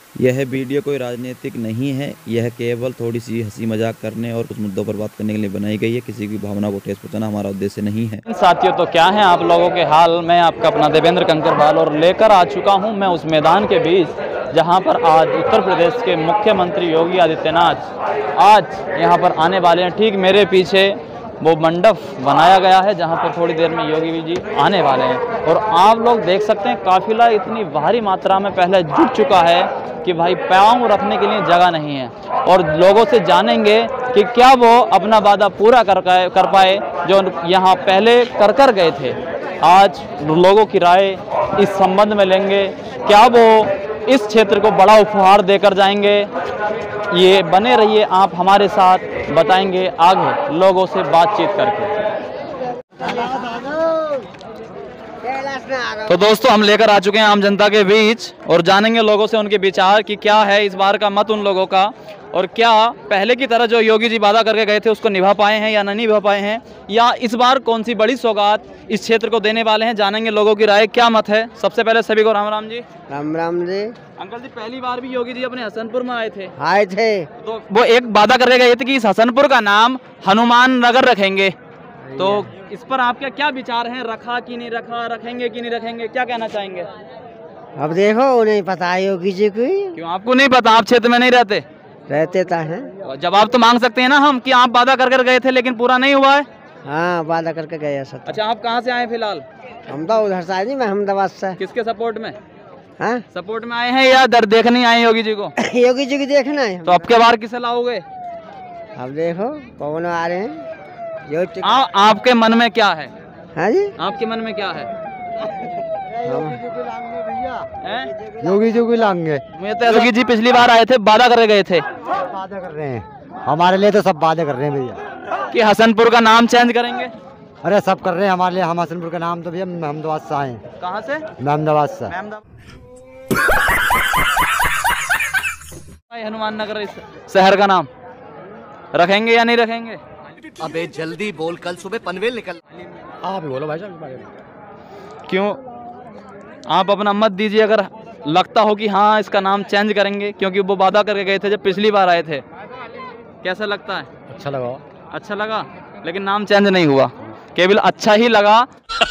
यह वीडियो कोई राजनीतिक नहीं है। यह केवल थोड़ी सी हंसी मजाक करने और कुछ मुद्दों पर बात करने के लिए बनाई गई है। किसी की भावना को ठेस पहुंचाना हमारा उद्देश्य नहीं है। साथियों, तो क्या है आप लोगों के हाल। मैं आपका अपना देवेंद्र कंकरवाल और लेकर आ चुका हूं मैं उस मैदान के बीच जहां पर आज उत्तर प्रदेश के मुख्यमंत्री योगी आदित्यनाथ आज यहां पर आने वाले हैं। ठीक मेरे पीछे वो मंडप बनाया गया है जहां पर थोड़ी देर में योगी जी आने वाले हैं। और आप लोग देख सकते हैं काफिला इतनी भारी मात्रा में पहले जुट चुका है कि भाई पाँव रखने के लिए जगह नहीं है। और लोगों से जानेंगे कि क्या वो अपना वादा पूरा कर पाए जो यहाँ पहले कर गए थे। आज लोगों की राय इस संबंध में लेंगे, क्या वो इस क्षेत्र को बड़ा उपहार देकर जाएंगे। ये बने रहिए आप हमारे साथ, बताएंगे आगे लोगों से बातचीत करके। तो दोस्तों, हम लेकर आ चुके हैं आम जनता के बीच और जानेंगे लोगों से उनके विचार कि क्या है इस बार का मत उन लोगों का, और क्या पहले की तरह जो योगी जी वादा करके गए थे उसको निभा पाए हैं या नहीं निभा पाए हैं, या इस बार कौन सी बड़ी सौगात इस क्षेत्र को देने वाले हैं। जानेंगे लोगों की राय, क्या मत है। सबसे पहले सभी को राम राम जी। राम राम जी। अंकल जी, पहली बार भी योगी जी अपने हसनपुर में आए थे। तो वो एक वादा करके गए थे कि इस हसनपुर का नाम हनुमान नगर रखेंगे। तो इस पर आपके क्या विचार हैं, रखा कि नहीं रखा, रखेंगे कि नहीं रखेंगे, क्या कहना चाहेंगे। अब देखो, नहीं पता योगी जी को। क्यों आपको नहीं पता, आप क्षेत्र में नहीं रहते तो हैं। जवाब तो मांग सकते हैं ना हम कि आप वादा कर गए थे लेकिन पूरा नहीं हुआ है। हाँ, वादा करके गए सब। अच्छा, आप कहाँ से आए फिलहाल। हम तो उधर से आए, मैं अहमदाबाद से। किसके सपोर्ट में। हाँ, सपोर्ट में आए हैं या दर देखने आए योगी जी को। योगी जी को देखना है। तो अब के बार किसे लाओगे। अब देखो कौन आ रहे हैं। आपके मन में क्या है। हाँ जी, आपके मन में क्या है। योगी जी को लाएंगे। योगी जी पिछली बार आए थे, वादा करके गए थे। वादा कर रहे हैं हमारे लिए, तो सब वादा कर रहे हैं भैया कि हसनपुर का नाम चेंज करेंगे। अरे सब कर रहे हैं हमारे लिए। हम हसनपुर का नाम तो भैया अहमदाबाद से आए हैं। कहाँ से। अहमदाबाद से। हनुमान नगर इस शहर का नाम रखेंगे या नहीं रखेंगे। अबे जल्दी बोल, कल सुबह पनवेल निकल। आप ही बोलो भाई साहब। क्यों आप अपना मत दीजिए अगर लगता हो कि हाँ इसका नाम चेंज करेंगे, क्योंकि वो वादा करके गए थे जब पिछली बार आए थे। कैसा लगता है। अच्छा लगा। अच्छा लगा, लेकिन नाम चेंज नहीं हुआ, केवल अच्छा ही लगा।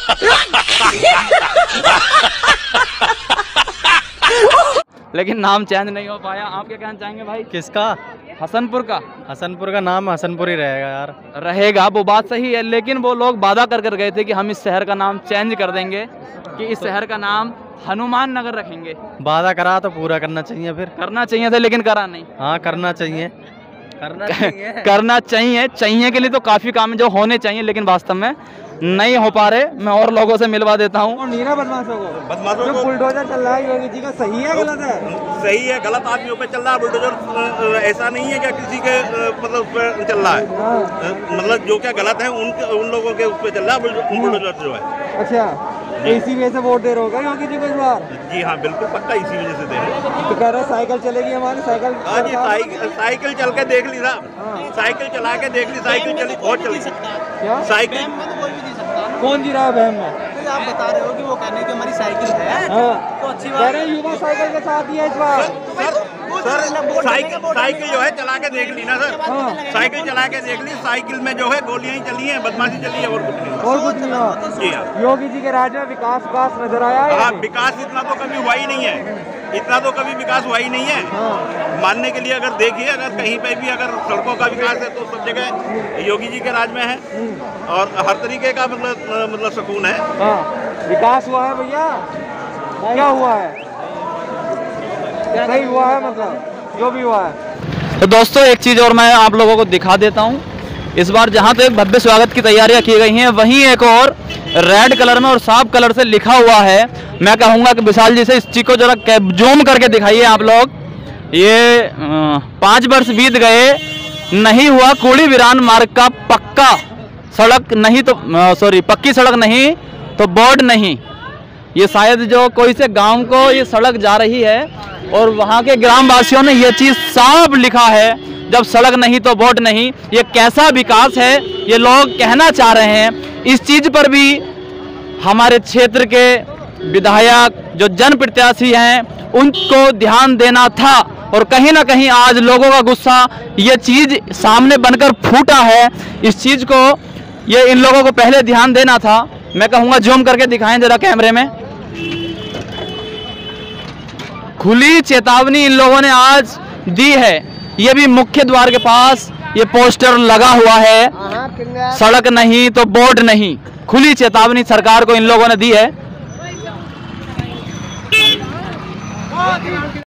लेकिन नाम चेंज नहीं हो पाया। आप क्या कहना चाहेंगे भाई। किसका। हसनपुर का। हसनपुर का नाम हसनपुर ही रहेगा यार। रहेगा, वो बात सही है, लेकिन वो लोग वादा कर गए थे कि हम इस शहर का नाम चेंज कर देंगे, कि इस शहर का नाम हनुमान नगर रखेंगे। वादा करा तो पूरा करना चाहिए। फिर करना चाहिए था लेकिन करा नहीं। हाँ, करना चाहिए। करना चाहिए के लिए तो काफी काम है जो होने चाहिए, लेकिन वास्तव में नहीं हो पा रहे। मैं और लोगों से मिलवा देता हूँ। बदमाशों को बुलडोजर चल रहा है योगी जी का, सही है गलत है। सही है, गलत आदमियों पे चल रहा है बुलडोजर। ऐसा नहीं है क्या किसी के मतलब उस पे चल रहा है। मतलब जो क्या गलत है उन लोगों के उस पे चल रहा है बुलडोजर जो है। अच्छा, इसी वजह से वोट दे रहे होगा योगी जी को इस बार। जी हाँ, बिल्कुल पक्का इसी वजह से दे रहे हैं। तो कह रहे साइकिल चलेगी हमारी। साइकिल। हाँ जी, साइकिल चल के देख ली साहब। साइकिल चला के देख ली, साइकिल चली बहुत चली। क्या साइकिल कौन जी रहा है बहन में। आप बता रहे हो कि वो कहने की हमारी साइकिल है। हाँ, तो अच्छी कह रहे युवा साइकिल के साथ ही है इस बार। साइकिल जो है चला के देख ली ना सर। साइकिल चला के देख ली, साइकिल में जो है गोलियां ही चली हैं, बदमाशी चली है, और कुछ नहीं। और कुछ नहीं। जी हाँ, योगी जी के राज में विकास नजर आया है। हाँ, विकास इतना तो कभी हुआ ही नहीं है। इतना तो कभी विकास हुआ ही नहीं है। मानने के लिए अगर देखिए, अगर कहीं पे भी अगर सड़कों का विकास है तो सब जगह योगी जी के राज में है, और हर तरीके का मतलब सुकून है। विकास हुआ है भैया। क्या हुआ है, सही हुआ है, मतलब जो भी हुआ है। तो दोस्तों, एक चीज़ और मैं आप लोगों को दिखा देता हूँ। इस बार जहाँ तो एक भव्य स्वागत की तैयारियां की गई हैं, वहीं एक और रेड कलर में और साफ कलर से लिखा हुआ है। मैं कहूँगा कि विशाल जी से इस चीज़ को जरा जूम करके दिखाइए आप लोग। ये 5 वर्ष बीत गए, नहीं हुआ कूड़ी वीरान मार्ग का पक्का सड़क नहीं तो पक्की सड़क नहीं तो बोर्ड नहीं। ये शायद जो कोई से गांव को ये सड़क जा रही है और वहाँ के ग्रामवासियों ने ये चीज़ साफ लिखा है, जब सड़क नहीं तो वोट नहीं। ये कैसा विकास है ये लोग कहना चाह रहे हैं। इस चीज़ पर भी हमारे क्षेत्र के विधायक जो जनप्रत्याशी हैं उनको ध्यान देना था। और कहीं ना कहीं आज लोगों का गुस्सा ये चीज़ सामने बनकर फूटा है। इस चीज़ को ये इन लोगों को पहले ध्यान देना था। मैं कहूँगा जूम करके दिखाएं जरा कैमरे में। खुली चेतावनी इन लोगों ने आज दी है। ये भी मुख्य द्वार के पास ये पोस्टर लगा हुआ है, सड़क नहीं तो बोर्ड नहीं। खुली चेतावनी सरकार को इन लोगों ने दी है।